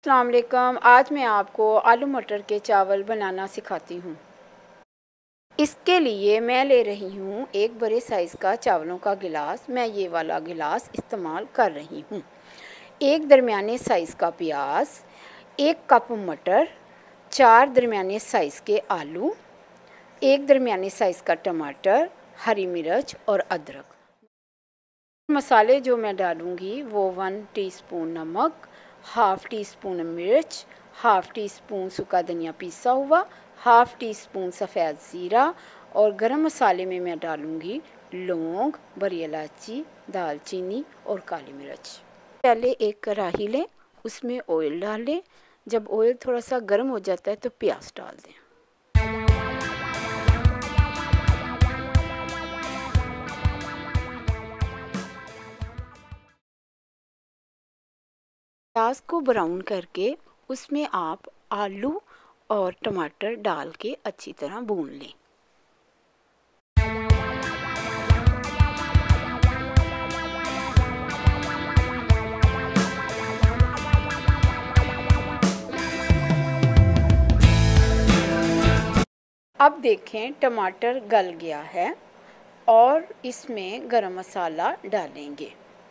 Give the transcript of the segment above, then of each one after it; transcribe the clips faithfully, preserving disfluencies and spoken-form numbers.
अस्सलाम वालेकुम। आज मैं आपको आलू मटर के चावल बनाना सिखाती हूँ। इसके लिए मैं ले रही हूँ एक बड़े साइज़ का चावलों का गिलास। मैं ये वाला गिलास इस्तेमाल कर रही हूँ। एक दरमियाने साइज़ का प्याज, एक कप मटर, चार दरमियाने साइज़ के आलू, एक दरमियाने साइज़ का टमाटर, हरी मिर्च और अदरक। मसाले जो मैं डालूँगी वो वन टीस्पून नमक, हाफ़ टी स्पून मिर्च, हाफ़ टी स्पून सूखा धनिया पीसा हुआ, हाफ़ टी स्पून सफ़ेद ज़ीरा और गरम मसाले में मैं डालूँगी लौंग, बड़ी इलायची, दालचीनी और काली मिर्च। पहले एक कढ़ाई लें, उसमें ऑयल डाल लें। जब ऑयल थोड़ा सा गर्म हो जाता है तो प्याज डाल दें। प्याज को ब्राउन करके उसमें आप आलू और टमाटर डाल के अच्छी तरह भून लें। अब देखें टमाटर गल गया है और इसमें गरम मसाला डालेंगे।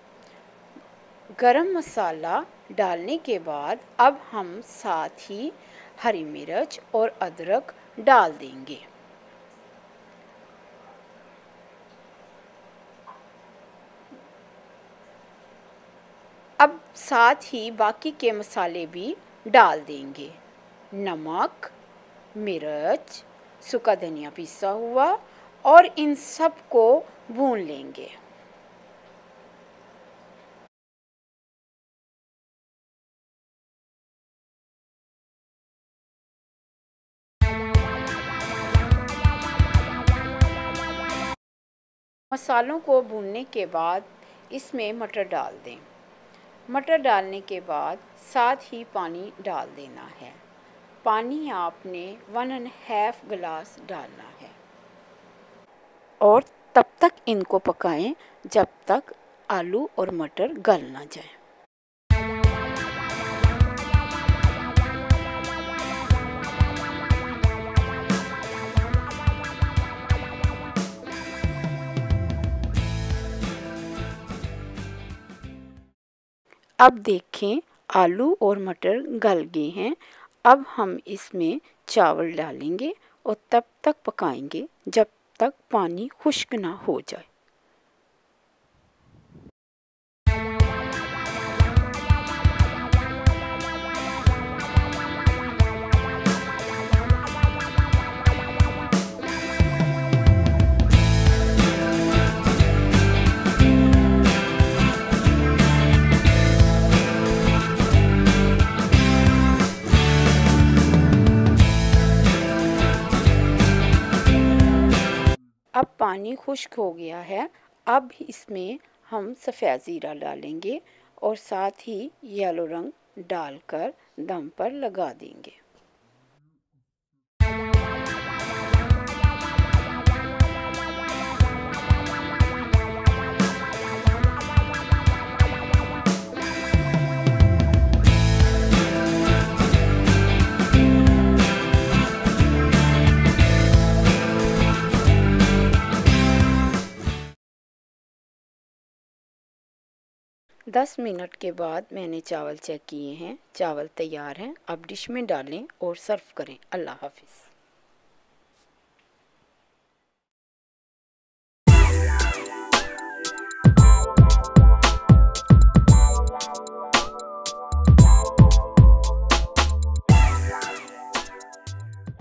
गरम मसाला डालने के बाद अब हम साथ ही हरी मिर्च और अदरक डाल देंगे। अब साथ ही बाकी के मसाले भी डाल देंगे। नमक, मिर्च, सूखा धनिया पिसा हुआ और इन सब को भून लेंगे। मसालों को भूनने के बाद इसमें मटर डाल दें। मटर डालने के बाद साथ ही पानी डाल देना है। पानी आपने वन एंड हाफ गिलास डालना है और तब तक इनको पकाएं जब तक आलू और मटर गल ना जाए। अब देखें आलू और मटर गल गए हैं। अब हम इसमें चावल डालेंगे और तब तक पकाएंगे जब तक पानी खुश्क ना हो जाए। अब पानी खुश्क हो गया है। अब इसमें हम सफ़ेद ज़ीरा डालेंगे और साथ ही येलो रंग डालकर दम पर लगा देंगे। दस मिनट के बाद मैंने चावल चेक किए हैं। चावल तैयार हैं। अब डिश में डालें और सर्व करें। अल्लाह हाफ़िज़।